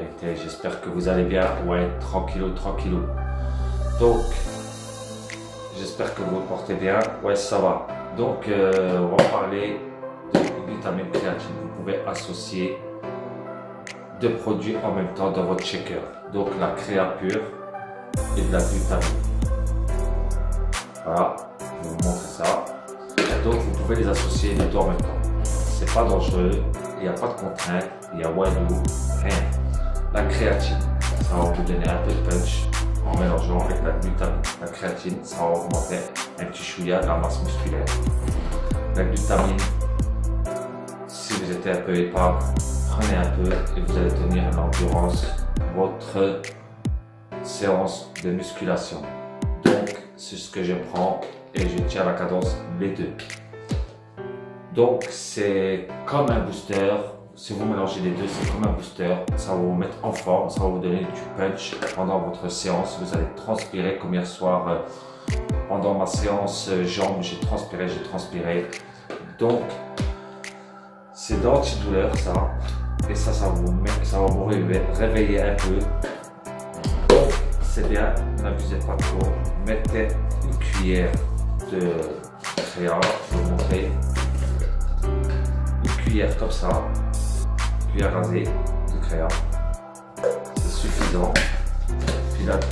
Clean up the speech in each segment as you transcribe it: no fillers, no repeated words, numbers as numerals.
vérité. J'espère que vous allez bien. Ouais, tranquillou, tranquillou. Donc, j'espère que vous vous portez bien. Ouais, ça va. Donc, on va parler de vitamine créatine. Vous pouvez associer deux produits en même temps dans votre shaker. Donc, la créa pure et de la vitamine. Voilà, je vais vous montrer ça. Donc, vous pouvez les associer les deux en même temps. C'est pas dangereux, il n'y a pas de contraintes, il y a walou, rien. La créatine, ça va vous donner un peu de punch en mélangeant avec la glutamine. La créatine, ça va augmenter un petit chouïa de la masse musculaire. La glutamine, si vous êtes un peu épars, prenez un peu et vous allez tenir en endurance votre séance de musculation. Donc, c'est ce que je prends et je tiens à la cadence les deux. Donc, c'est comme un booster. Si vous mélangez les deux, c'est comme un booster. Ça va vous mettre en forme, ça va vous donner du punch pendant votre séance. Vous allez transpirer comme hier soir. Pendant ma séance jambes, j'ai transpiré. Donc, c'est d'antidouleur ça. Et ça va vous réveiller un peu. Donc, c'est bien, n'abusez pas trop. Mettez une cuillère de créa, je vais vous montrer. Une cuillère comme ça, cuillère rasée de créa, c'est suffisant. Puis la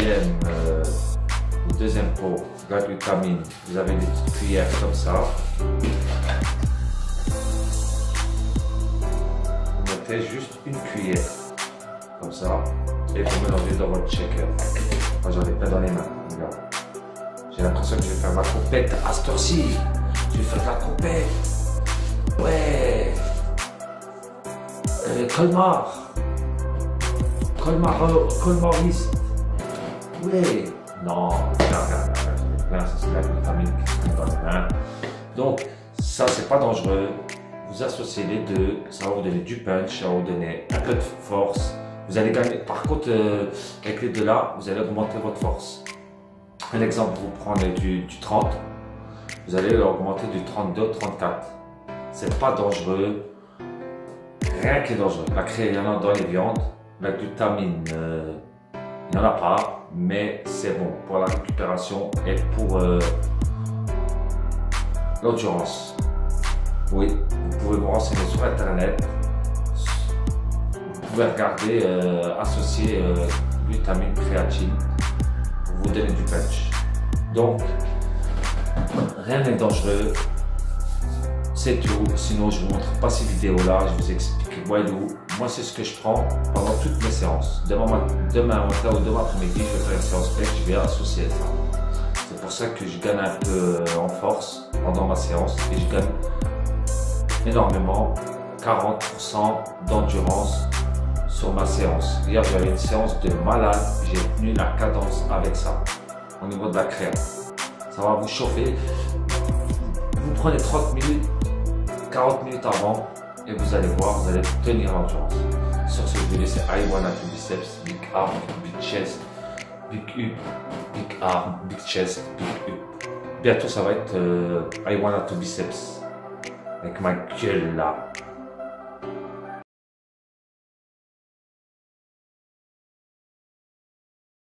deuxième pot, la glutamine, vous avez des petites cuillères comme ça. Vous mettez juste une cuillère comme ça et vous mélangez dans votre shaker. Moi j'en ai plein dans les mains, regarde. J'ai l'impression que je vais faire ma compète à cette heure-ci. Je vais faire la compète. Ouais. Colmariste. Ouais. Non, regarde. Ça c'est la glutamine qui se trouve dans les mains. Donc, ça c'est pas dangereux. Vous associez les deux. Ça va vous donner du punch, ça va vous donner un peu de force. Vous allez gagner. Par contre, avec les deux là, vous allez augmenter votre force. Un exemple, vous prenez du 30, vous allez augmenter du 32, 34. C'est pas dangereux, rien qui est dangereux. La créa, il y en a dans les viandes, la glutamine, il n'y en a pas, mais c'est bon pour la récupération et pour l'endurance. Oui, vous pouvez vous renseigner sur internet, vous pouvez regarder, associer glutamine, créatine. Vous donner du punch. Donc, rien n'est dangereux. C'est tout. Sinon, je ne vous montre pas ces vidéos-là. Je vous explique walou. Moi, c'est ce que je prends pendant toutes mes séances. Demain matin ou demain après-midi, je vais faire une séance pec. Je vais associer ça. C'est pour ça que je gagne un peu en force pendant ma séance et je gagne énormément, 40% d'endurance sur ma séance. Hier, j'avais une séance de malade, j'ai tenu la cadence avec ça, au niveau de la créa. Ça va vous chauffer. Vous prenez 30 minutes, 40 minutes avant, et vous allez voir, vous allez tenir l'endurance. Sur ce, je vais laisser I wanna to biceps, big arm, big chest, big up, big arm, big chest, big up. Bientôt, ça va être I wanna to biceps, avec ma gueule là.